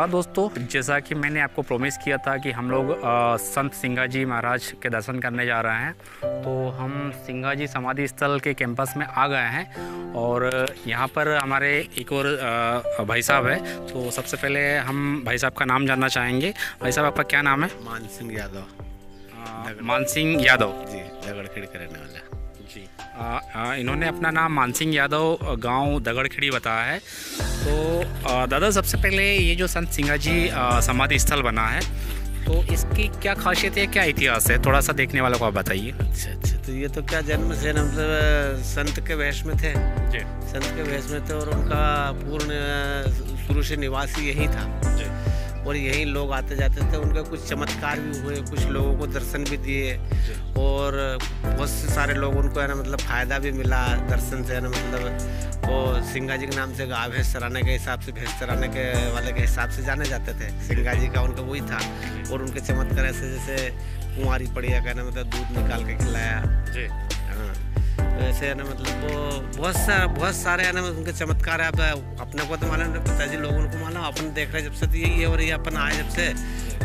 नमस्कार दोस्तों, जैसा कि मैंने आपको प्रॉमिस किया था कि हम लोग संत सिंगाजी महाराज के दर्शन करने जा रहे हैं। तो हम सिंगाजी समाधि स्थल के कैंपस में आ गए हैं और यहाँ पर हमारे एक और भाई साहब है। तो सबसे पहले हम भाई साहब का नाम जानना चाहेंगे। भाई साहब, आपका क्या नाम है? मानसिंह यादव। मानसिंह यादव जी, दगड़खेड़ी का रहने वाला जी। इन्होंने अपना नाम मानसिंह यादव, गांव दगड़खेड़ी बताया है। तो दादा, सबसे पहले ये जो संत सिंगाजी समाधि स्थल बना है, तो इसकी क्या खासियत है, क्या इतिहास है, थोड़ा सा देखने वालों को आप बताइए। अच्छा, तो ये तो क्या जन्म से मतलब संत के वेश में थे जी। संत के वेश में थे और उनका पूर्ण शुरू से निवासी यही था जी। और यही लोग आते जाते थे। उनके कुछ चमत्कार भी हुए, कुछ लोगों को दर्शन भी दिए और बहुत से सारे लोग उनको है ना मतलब फ़ायदा भी मिला दर्शन से, है ना मतलब वो सिंगाजी के नाम से गाय भैंस चराने के हिसाब से, भैंस चराने के वाले के हिसाब से जाने जाते थे। सिंगाजी का उनका वही था और उनके चमत्कार ऐसे जैसे कुंवारी पड़िया का ना मतलब दूध निकाल के खिलाया जी। हाँ, वैसे है ना मतलब वो बहुत सारे है ना उनके चमत्कार है। अपने को तो मालूम नहीं, पिताजी लोगों को मालूम, अपन देख रहे जब से तो यही है। और ये अपन आए जब से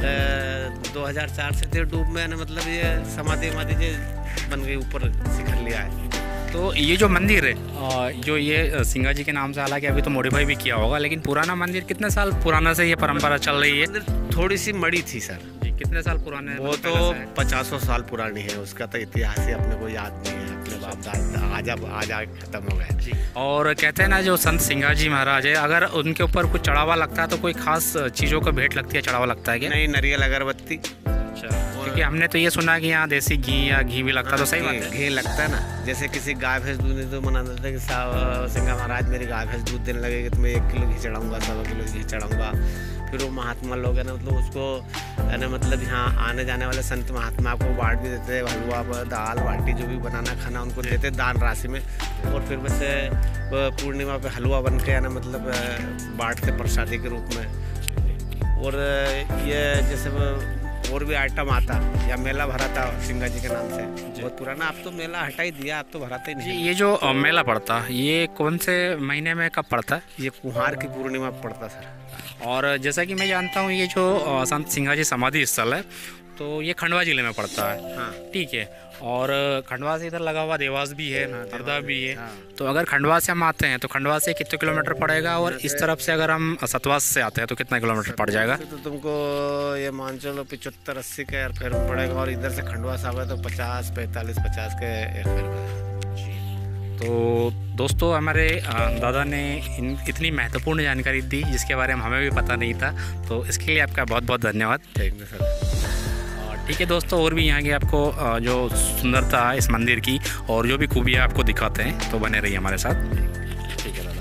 2004 से थे डूब में है ना मतलब ये समाधि बन गई, ऊपर शिखर लिया है। तो ये जो मंदिर है, जो ये सिंगाजी के नाम से, हालांकि अभी तो मॉडिफाई भी किया होगा, लेकिन पुराना मंदिर कितने साल पुराना से ये परंपरा चल रही है? थोड़ी सी मड़ी थी सर जी। कितने साल पुराने? वो तो 50 साल पुरानी है। उसका तो इतिहास ही अपने को याद नहीं है। अपने बाप दादा आज खत्म हो गए। और कहते हैं ना, जो संत सिंगाजी महाराज है, अगर उनके ऊपर कुछ चढ़ावा लगता है तो कोई खास चीज़ों का भेंट लगती है, चढ़ावा लगता है क्या? नहीं, नारियल अगरबत्ती। क्योंकि हमने तो ये सुना कि यहाँ देसी घी या घी भी लगता है, तो सही बात है? घी लगता है ना। जैसे किसी गाय भैंस दूध नहीं तो मनाते थे कि सिंगा महाराज मेरी गाय भैंस दूध देने लगेगी तो मैं 1 किलो घी चढ़ाऊँगा, 1.25 किलो घी चढ़ाऊँगा। फिर वो महात्मा लोग है ना मतलब उसको है ना मतलब यहाँ आने जाने वाले संत महात्मा को बांट भी देते, हलवा दाल बाटी जो भी बनाना खाना उनको देते दान राशि में। और फिर वैसे पूर्णिमा पे हलवा बन के है ना मतलब बांटते प्रसादी के रूप में। और ये जैसे और भी आइटम आता या मेला भरा था सिंगाजी के नाम से, बहुत पुराना। अब तो मेला हटा ही दिया, अब तो भराते ही नहीं। ये जो मेला पड़ता है, ये कौन से महीने में कब पड़ता है? ये कुहार की पूर्णिमा पड़ता सर। और जैसा कि मैं जानता हूँ, ये जो संत सिंगाजी समाधि स्थल है, तो ये खंडवा जिले में पड़ता है। हाँ ठीक है। और खंडवा से इधर लगा हुआ देवास भी है, हरदा भी है। हाँ। तो अगर खंडवा से हम आते हैं तो खंडवा से कितने किलोमीटर पड़ेगा, और इस तरफ से अगर हम सतवास से आते हैं तो कितना किलोमीटर पड़ जाएगा? तो तुमको ये मान चलो 75-80 के एयरफेयर में पड़ेगा। और इधर से खंडवा से आवे तो 50-45-50 के एयरफेयर में। तो दोस्तों, हमारे दादा ने इतनी महत्वपूर्ण जानकारी दी जिसके बारे में हमें भी पता नहीं था, तो इसके लिए आपका बहुत बहुत धन्यवाद। Thank you sir. ठीक है दोस्तों, और भी यहाँ की आपको जो सुंदरता है इस मंदिर की और जो भी खूबियाँ आपको दिखाते हैं, तो बने रहिए हमारे साथ। ठीक है।